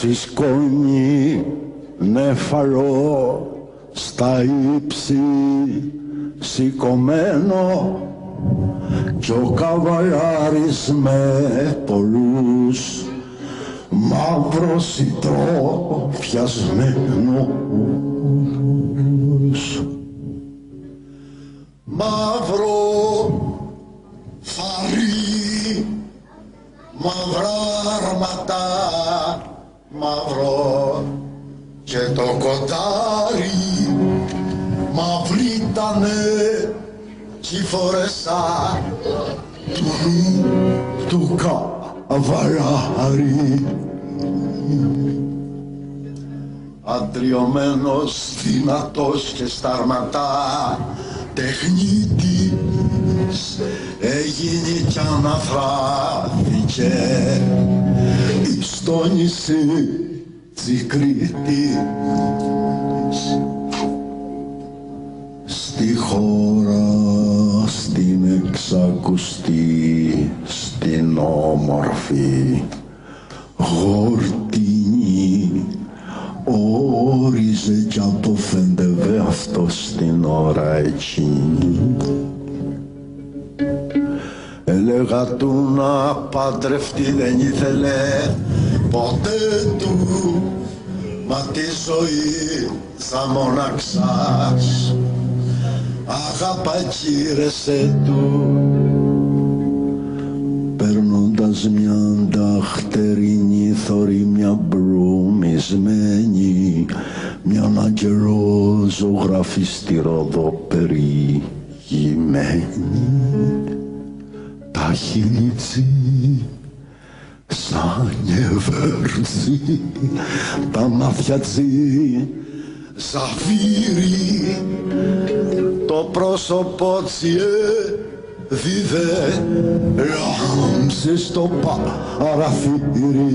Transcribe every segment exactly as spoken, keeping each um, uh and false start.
Συσκόνη νεφαρό στα ύψη σηκωμένο κι ο καβαλιάρης με πολλούς μαύρο σιτρό φιασμένος. Μαύρο φαρί, μαυρά αρματά, μαύρο και το κοντάρι μαυρίτανε κι φορεσά του νου του καβαλιάρη. Αντριωμένος, δυνατός και σταρματά τεχνίτης έγινε κι αναθράφηκε στο νησί της Κρήτης. Στη χώρα, στην εξακουστή, στην όμορφη γορτινή όριζε κι αποφέντευε αυτό στην ώρα εκείνη. Έλεγα του να παντρευτεί, δεν ήθελε ποτέ του, μα τη ζωή θα μοναξάς αγάπα κύρεσέ του. Παίρνοντας μια ανταχτερινή θωρή, μια μπρουμισμένη, μια καιρό ζωγραφή στη Ρόδο περιηγημένη, τα χείλη σαν γεβέρτσι, τα μάτια τσι ζαφύρι, το πρόσωπο τσι δίδε λάμψη στο παραθύρι.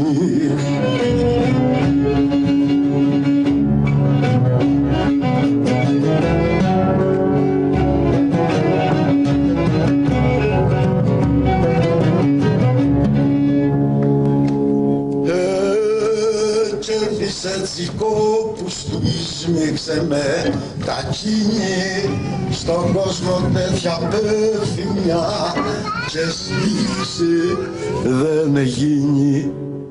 Έτσι κόπους του σμίξε με τα κίνη στον κόσμο τέτοια πέφημια και στήξη δεν γίνει.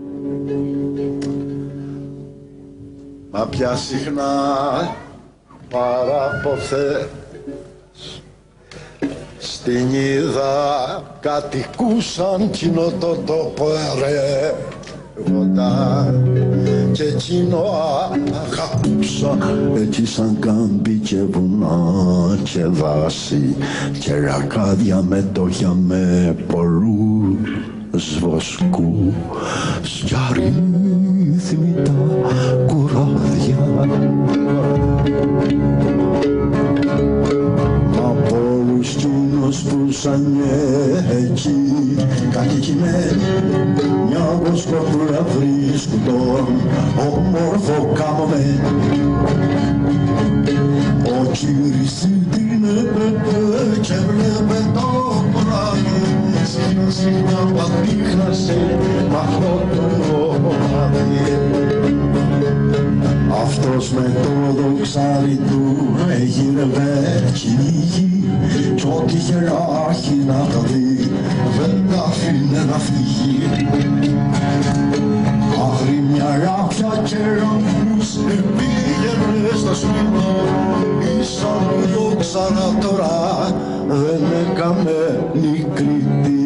Μα πια συχνά παράποθες στην είδα κατοικούσαν κοινό το τόπο ερεύοντα και εκείνο αγαπούσα έτσι σαν κάμπι και βουνά και δάση και ρακάδια μετόχια με πολλούς βοσκούς κι αρρύθμιτα κουράδια. Από όλους κοινούς που σαν εκεί κατοικημένοι μια βοσκοπούλα βρίσκουν τον όμορφο καμωμένη. Ο κύρις την έπρεπε και βλέπε το βράδυ σιγά σιγά πατήχνασε μ' αυτό το βράδυ. Αυτός με το δοξάρι του έγειρευε κυνήγι κι ό,τι γεράχει να τα δει δεν τα αφήνε να φύγει. Αγρίμια ράπια και ραμούς πήγαινε στα σπίτι ίσα μου δόξαρα τώρα δεν έκαμε νικρήτη.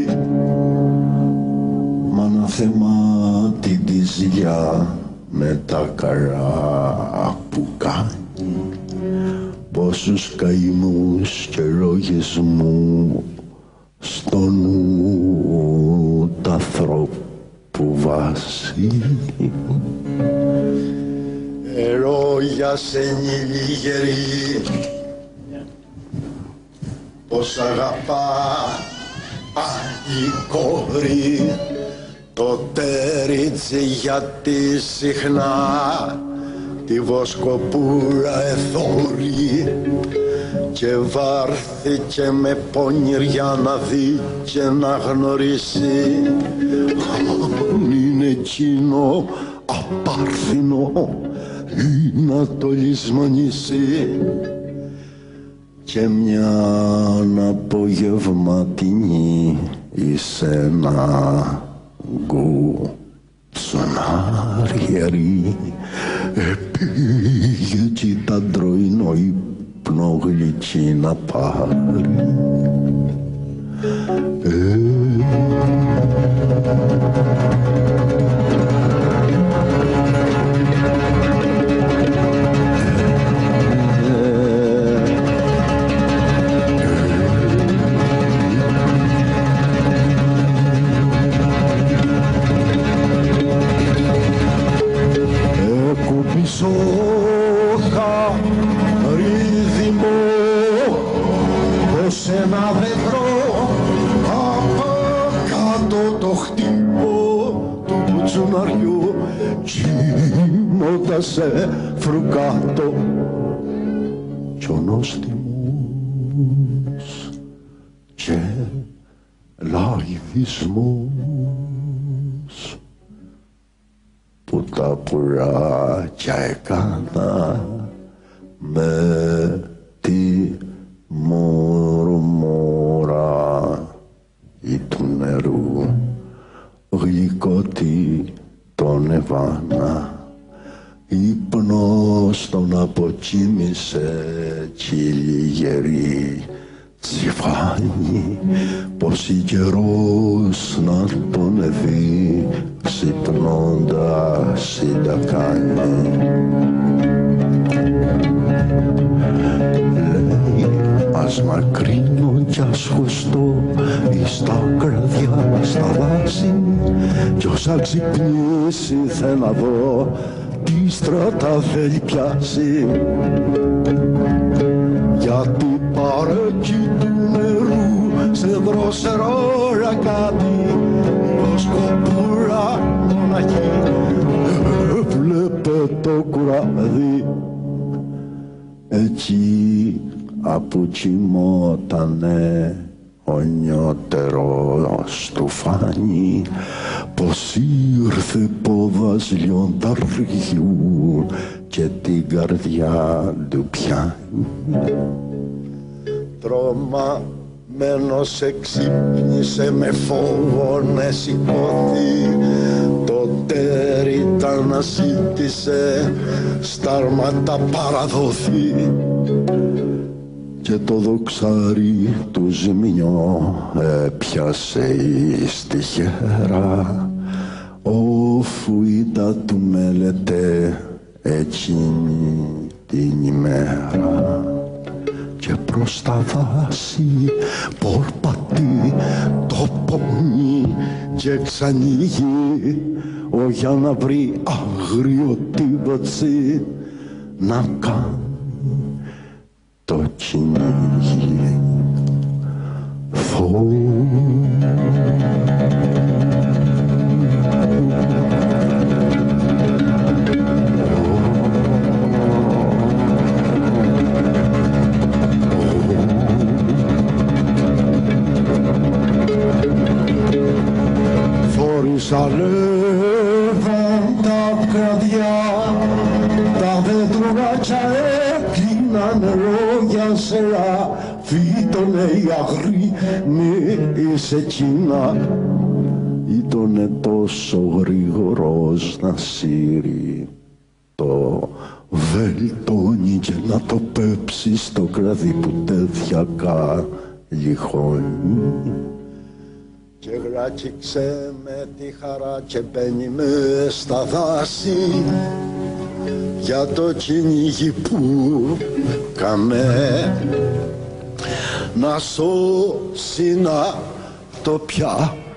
Μ' αναθεμά την τη ζηλιά με τα καρά που κάνει πόσους καημούς και ρογισμού στο νου τ' ανθρώπου βάσει. Ερόγια σε νηλίγερη πως αγαπά η κόρη το τέριτσι γιατί συχνά τη βοσκοπούρα εθώρη και βάρθηκε με πονηριά να δει και να γνωρίσει αν είναι εκείνο Παρθινό ή να το λησμονήσει και μια απογευματινή εις ένα γκουτσονάριερι επήγε κι τα ντροϊνό ύπνο γλυκή να πάρει. Ε, Σόχα ρύθμο ως ένα δέντρο από κάτω το χτύπο του κουτσουναριού κοιμώντας σε φρουκάτο κι ο νόστιμος και λαϊδισμός που τα πουράκια έκανα με τη μουρμούρα ή του νερού γλυκότη τον εβάνα ύπνος τον αποκοίμησε κι λιγερή τσιφάνι πως η καιρός να τον δει ξυπνώντας η τα κάνει. Λέει ας μακρύνω κι ας χωστώ εις τα κραδιά στα δάση κι όσα ξυπνήσει θε να δω τι στράτα θέλει πιάσει γιατί παρέκει του νερού σε δρόσερο ρακάτι πως κοπούρα μοναχή έβλεπε το κουράδι εκεί αποκοιμότανε ο νιώτερος του φάνη πως ήρθε πόδας λιονταριού και την καρδιά του πιάνει. Τρώμαμένος εξύπνησε με φόβο να σηκώθει το τέρι τα αναζήτησε στάρματα παραδοθεί και το δοξάρι του ζημιό έπιασε εις τη χέρα όφου είδα του μέλετε εκείνη την ημέρα και προς τα δάση πορπατεί το πομί και ξανοίγει ο για να βρει άγριο τύβατσι να κάνει το κυνήγι. Φόρησα λέβαν τα κραδιά, τα δέντρογάτια έκλειναν νερό για σειρά. Φύτωνε η αγρή εις εκείνα, ήτονε τόσο γρήγορος να σύρει το βελτόνι και να το πέψει στο κραδί που τέτοια καλυχώνει. Και γράκηξε με τη χαρά και μπαίνει μες στα δάση για το κυνήγι που καμε να σώσει να το πια